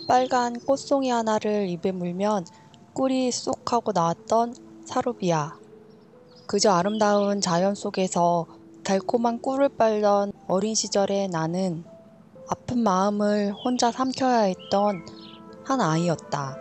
빨간 꽃송이 하나를 입에 물면 꿀이 쏙 하고 나왔던 사루비아. 그저 아름다운 자연 속에서 달콤한 꿀을 빨던 어린 시절의 나는 아픈 마음을 혼자 삼켜야 했던 한 아이였다.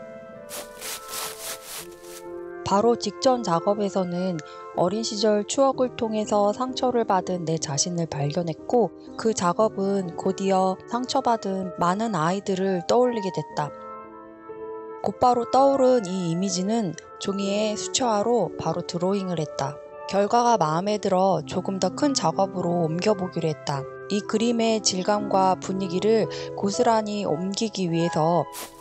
바로 직전 작업에서는 어린 시절 추억을 통해서 상처를 받은 내 자신을 발견했고, 그 작업은 곧이어 상처받은 많은 아이들을 떠올리게 됐다. 곧바로 떠오른 이 이미지는 종이에 수채화로 바로 드로잉을 했다. 결과가 마음에 들어 조금 더 큰 작업으로 옮겨보기로 했다. 이 그림의 질감과 분위기를 고스란히 옮기기 위해서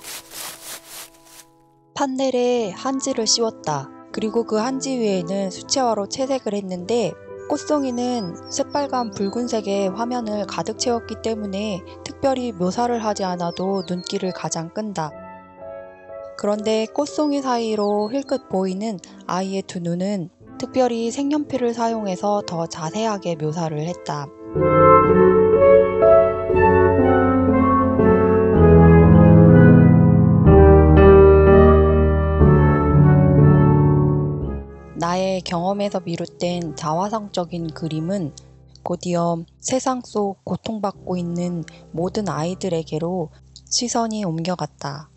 판넬에 한지를 씌웠다. 그리고 그 한지 위에는 수채화로 채색을 했는데, 꽃송이는 새빨간 붉은색의 화면을 가득 채웠기 때문에 특별히 묘사를 하지 않아도 눈길을 가장 끈다. 그런데 꽃송이 사이로 힐끗 보이는 아이의 두 눈은 특별히 색연필을 사용해서 더 자세하게 묘사를 했다. 나의 경험에서 비롯된 자화상적인 그림은 곧이어 세상 속 고통받고 있는 모든 아이들에게로 시선이 옮겨갔다.